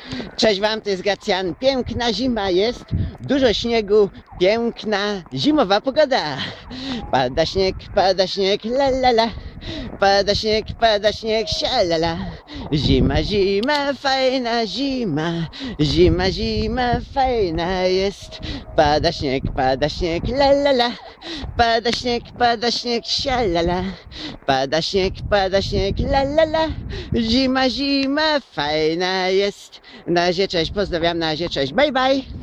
Cześć wam, to jest Gracjan. Piękna zima jest, dużo śniegu, piękna zimowa pogoda. Pada śnieg, la la la. Pada śnieg, sialala. Zima, zima, fajna zima. Zima, zima, fajna jest. Pada śnieg, la la la. Pada śnieg, sialala. Pada śnieg, la la la. Zima, zima, fajna jest. Na razie cześć, pozdrawiam, na razie cześć, bye bye.